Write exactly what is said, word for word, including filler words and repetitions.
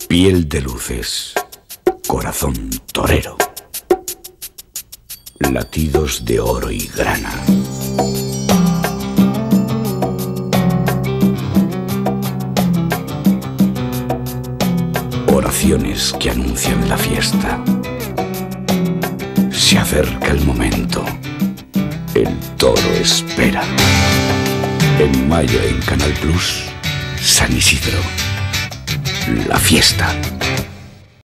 Piel de luces, corazón torero, latidos de oro y grana. Oraciones que anuncian la fiesta. Se acerca el momento. El toro espera. En mayo en Canal Plus, San Isidro. La fiesta.